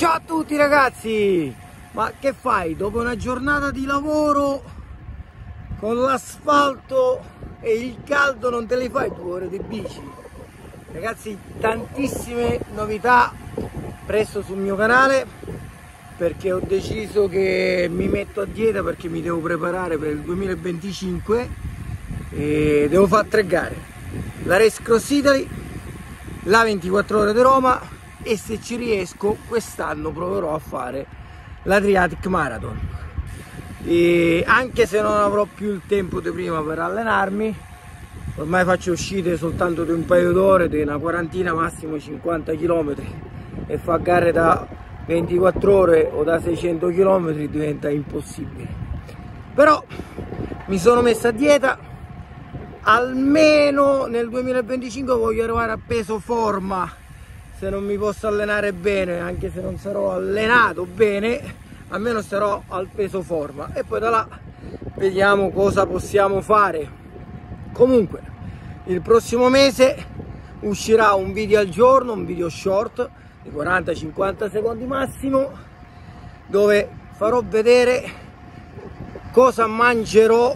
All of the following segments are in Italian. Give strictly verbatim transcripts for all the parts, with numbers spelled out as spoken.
Ciao a tutti ragazzi! Ma che fai? Dopo una giornata di lavoro con l'asfalto e il caldo non te le fai due ore di bici? Ragazzi, tantissime novità presto sul mio canale, perché ho deciso che mi metto a dieta perché mi devo preparare per il duemilaventicinque e devo fare tre gare: la Race Cross Italy, la ventiquattro ore di Roma e, se ci riesco, quest'anno proverò a fare l'Adriatic Marathon. E anche se non avrò più il tempo di prima per allenarmi, ormai faccio uscite soltanto di un paio d'ore, di una quarantina, massimo cinquanta chilometri, e fa gare da ventiquattro ore o da seicento chilometri diventa impossibile. Però mi sono messo a dieta, almeno nel duemilaventicinque voglio arrivare a peso forma. Se non mi posso allenare bene, anche se non sarò allenato bene, almeno sarò al peso forma, e poi da là vediamo cosa possiamo fare. Comunque il prossimo mese uscirà un video al giorno, un video short di quaranta cinquanta secondi massimo, dove farò vedere cosa mangerò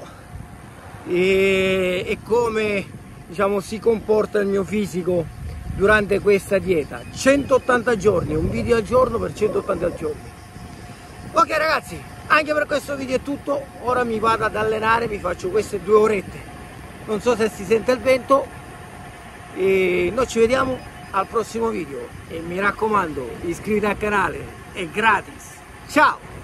e, e come, diciamo, si comporta il mio fisico durante questa dieta. centottanta giorni, un video al giorno per centottanta giorni. Ok ragazzi, anche per questo video è tutto. Ora mi vado ad allenare, mi faccio queste due orette, non so se si sente il vento, e noi ci vediamo al prossimo video. E mi raccomando, iscriviti al canale, è gratis. Ciao!